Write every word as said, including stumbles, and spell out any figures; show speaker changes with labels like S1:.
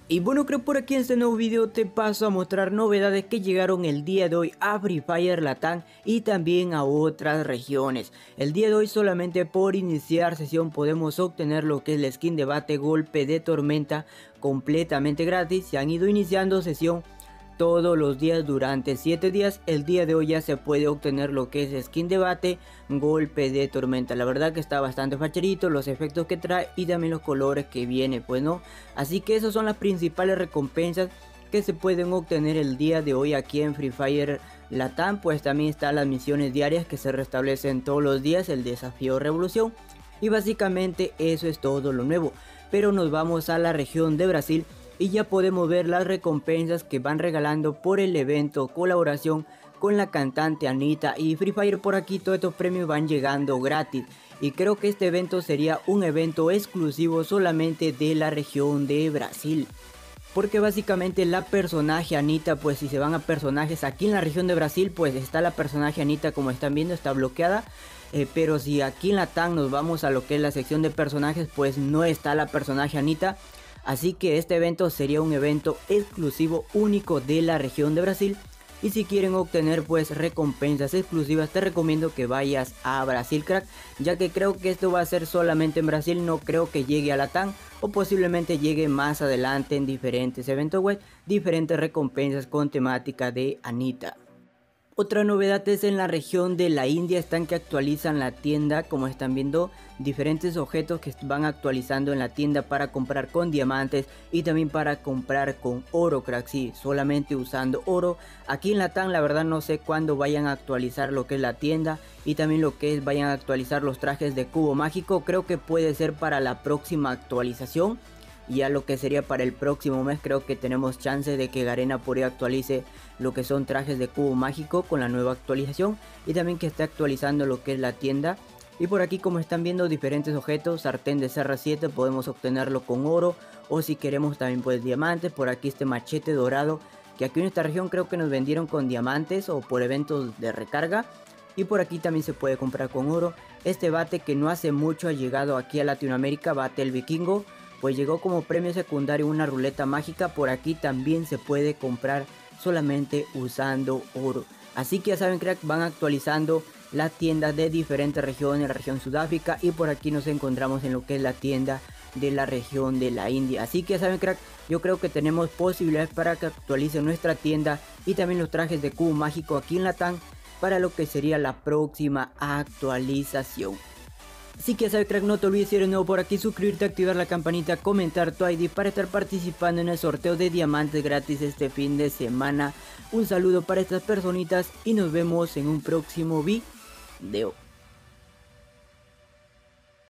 S1: Y bueno, creo por aquí en este nuevo video te paso a mostrar novedades que llegaron el día de hoy a Free Fire Latam y también a otras regiones. El día de hoy solamente por iniciar sesión podemos obtener lo que es la skin de bate golpe de tormenta completamente gratis. Se han ido iniciando sesión todos los días durante siete días. El día de hoy ya se puede obtener lo que es skin de bate golpe de tormenta. La verdad que está bastante facherito, los efectos que trae y también los colores que viene, pues no. Así que esas son las principales recompensas que se pueden obtener el día de hoy aquí en Free Fire Latam. Pues también están las misiones diarias que se restablecen todos los días, el desafío revolución, y básicamente eso es todo lo nuevo. Pero nos vamos a la región de Brasil y ya podemos ver las recompensas que van regalando por el evento colaboración con la cantante Anitta y Free Fire. Por aquí todos estos premios van llegando gratis y creo que este evento sería un evento exclusivo solamente de la región de Brasil, porque básicamente la personaje Anitta, pues si se van a personajes aquí en la región de Brasil, pues está la personaje Anitta, como están viendo está bloqueada. Eh, pero si aquí en Latam nos vamos a lo que es la sección de personajes, pues no está la personaje Anitta. Así que este evento sería un evento exclusivo único de la región de Brasil. Y si quieren obtener pues recompensas exclusivas, te recomiendo que vayas a Brasil, crack, ya que creo que esto va a ser solamente en Brasil. No creo que llegue a Latam, o posiblemente llegue más adelante en diferentes eventos web, diferentes recompensas con temática de Anitta. Otra novedad es en la región de la India, están que actualizan la tienda, como están viendo diferentes objetos que van actualizando en la tienda para comprar con diamantes y también para comprar con oro, crack, sí, solamente usando oro. Aquí en Latam la verdad no sé cuándo vayan a actualizar lo que es la tienda y también lo que es vayan a actualizar los trajes de cubo mágico. Creo que puede ser para la próxima actualización. Y ya lo que sería para el próximo mes creo que tenemos chance de que Garena por ahí actualice lo que son trajes de cubo mágico con la nueva actualización. Y también que esté actualizando lo que es la tienda. Y por aquí, como están viendo, diferentes objetos. Sartén de C R siete podemos obtenerlo con oro, o si queremos también pues diamantes. Por aquí este machete dorado, que aquí en esta región creo que nos vendieron con diamantes o por eventos de recarga. Y por aquí también se puede comprar con oro. Este bate que no hace mucho ha llegado aquí a Latinoamérica, bate el vikingo, pues llegó como premio secundario una ruleta mágica. Por aquí también se puede comprar solamente usando oro. Así que ya saben, crack, van actualizando las tiendas de diferentes regiones, la región Sudáfrica, y por aquí nos encontramos en lo que es la tienda de la región de la India. Así que ya saben, crack, yo creo que tenemos posibilidades para que actualicen nuestra tienda y también los trajes de cubo mágico aquí en Latam para lo que sería la próxima actualización. Así que ya sabes, crack, no te olvides, si eres nuevo por aquí, suscribirte, activar la campanita, comentar tu I D para estar participando en el sorteo de diamantes gratis este fin de semana. Un saludo para estas personitas y nos vemos en un próximo video.